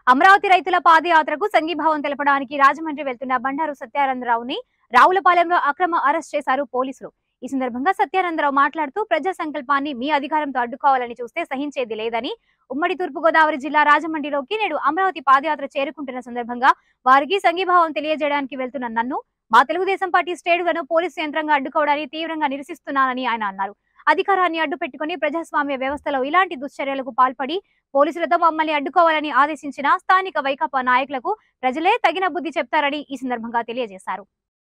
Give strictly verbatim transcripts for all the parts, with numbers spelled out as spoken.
అమరావతి రైతుల పాదయాత్రకు సంఘీభావం తెలపడానికి రాజమండ్రి వెళ్తున్న బండారు సత్యానందరావుని రావులపాలెంలో అక్రమ అరెస్ట్ చేశారు పోలీసులు। ఈ సందర్భంగా సత్యానందరావు మాట్లాడుతూ ప్రజా సంకల్పాన్ని మీ అధికారంతో అడ్డుకోవాలని చూస్తే సహించేది లేదని, ఉమ్మడి తూర్పు గోదావరి జిల్లా రాజమండ్రిలోకి నేడు అమరావతి పాదయాత్ర చేరుకుంటున్న సందర్భంగా వారికి సంఘీభావం తెలియజేయడానికి వెళ్తున్న నన్ను మా తెలుగుదేశం పార్టీ శ్రేణులను పోలీసు యంత్రంగా అడ్డుకోవడాన్ని తీవ్రంగా నిరసిస్తున్నానని ఆయన అన్నారు। అధికారాన్ని అడ్డుపెట్టుకుని ప్రజాస్వామ్య వ్యవస్థలో ఇలాంటి దుశ్చర్యలకు పాల్పడి పోలీసులతో మమ్మల్ని అడ్డుకోవాలని ఆదేశించిన స్థానిక వైకాపా నాయకులకు ప్రజలే తగిన బుద్ధి చెప్తారని ఈ సందర్భంగా తెలియజేశారు।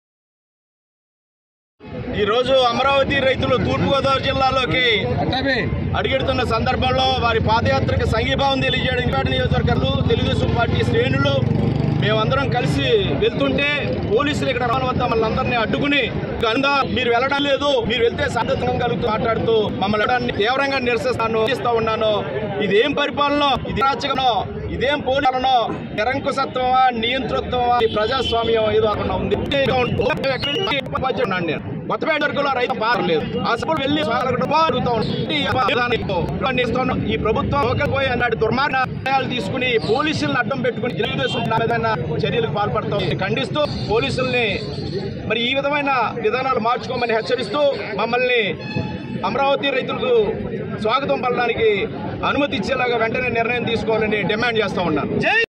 ఈ రోజు అమరావతి రైతులు తూర్పు గోదావరి జిల్లాలోకి అడుగెడుతున్న సందర్భంలో వారి పాదయాత్రకు సంఘీభావం తెలియజేయడానికి నియోజకవర్గాలు తెలుగుదేశం పార్టీ శ్రేణులు మేమందరం కలిసి వెళ్తుంటే పోలీసులు ఇక్కడ రావడం వద్ద మమ్మల్ని అందరినీ అడ్డుకుని గనుక మీరు వెళ్ళడం లేదు, మీరు వెళ్తే సాధ్యతం కలుగుతూ మాట్లాడుతూ మమ్మల్ని తీవ్రంగా నిరసిస్తాను ఇస్తా ఉన్నాను। ఇదేం పరిపాలన, ఇది రాచకనో, ఇదేం పోలీసులనో, నిరంకుశత్వమా నియంతృత్వమా ప్రజాస్వామ్యం ఏదో అక్కడ ఉంది। కొత్తపేట వరకులో రైతు పారలేదు అసలు వెళ్ళి ఈ ప్రభుత్వం పోయి అన్నాడు దుర్మార్గాలు తీసుకుని పోలీసులను అడ్డం పెట్టుకుని తెలుగుదేశం చర్యలకు పాల్పడతాం ఖండిస్తూ పోలీసుల్ని మరి ఈ విధమైన విధానాలు మార్చుకోమని హెచ్చరిస్తూ మమ్మల్ని అమరావతి రైతులకు స్వాగతం పలడానికి అనుమతి ఇచ్చేలాగా వెంటనే నిర్ణయం తీసుకోవాలని డిమాండ్ చేస్తూ ఉన్నాను।